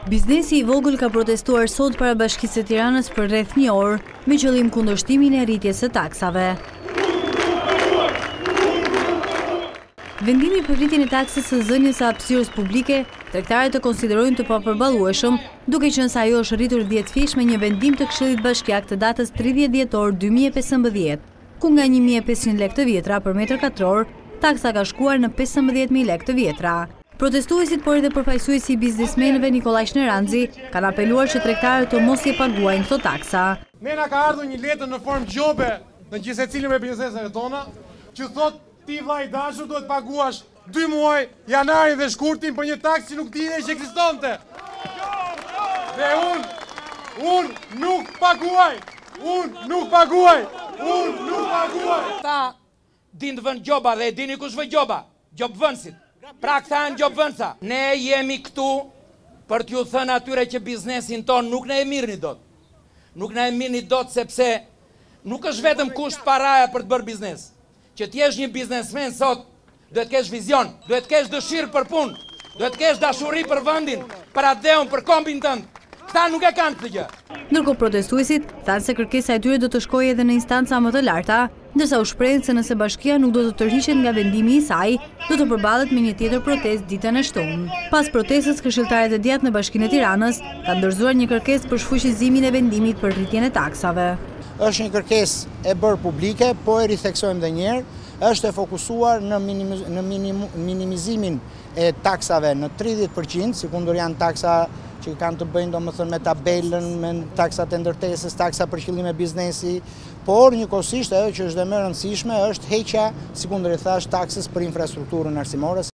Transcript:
Biznesi i vogël ka protestuar sot para Bashkisë së Tiranës për rreth një orë me qëllim kundërshtimin e rritjes së taksave. Vendimi për rritjen e taksës së zënies së hapësirës publike, tregtarët e konsiderojnë të papërballueshëm, duke qenë se ajo është rritur 10 fish me një vendim të Këshillit Bashkiak të datës 30 dhjetor 2015, ku nga 1.500 lekë të vjetra për metër katror, taksa ka shkuar në 15.000 lekë të vjetra. Protestuesit, por edhe përfaqësuesi i biznesmenëve Nikolaj Shneranzi kanë apeluar që tregtarët të mos i paguajnë këto taksa. Ne na ka ardhur një letër në formë gjobe në gjithë secilin me bizneseve tona, që thotë ti vllai dashur duhet paguash 2 muaj, janarin dhe shkurtin për një taksë që nuk dinte që ekzistonte. Dhe unë nuk paguaj. Unë nuk paguaj. Ta din të vënë gjoba dhe e dini kush vë gjoba? Gjobvënësit. Pra këta janë gjobvënësa. Ne jemi këtu për t'ju thënë atyre që biznesin ton nuk ne e mirëni dot. Nuk ne e mirëni dot sepse nuk është vetëm kusht paraja për të bërë biznes. Që t'jesh një biznesmen sot, duhet kesh vizion, duhet kesh dëshirë për punë, duhet kesh dashuri për vendin, për adeun, për kombin tënd. Këta nuk e kanë këtë gjë. Ndërkohë protestuesit thanë se kërkesa e tyre do të shkojë edhe në instanca më të larta, ndërsa u shprehin se nëse bashkia nuk do të tërhiqet nga vendimi i saj, do të përballet me një tjetër protestë ditën e shtunë. Pas protestës, këshilltarët e djathtë në Bashkinë e Tiranës kanë dorëzuar një kërkesë për shfuqizimin e vendimit për rritjen e taksave. Është një kërkesë e bërë publike, po e ritheksojmë edhe një herë, është e fokusuar në minimizimin e taksave në 30%, sikundur janë taksa që kanë të bëjnë domethënë me tabelën, me taksat e ndërtesës, taksa për qëllime biznesi, por njëkohësisht ajo që është dhe më e rëndësishme është heqja, sikundër i thash, taksës për infrastrukturën arsimore.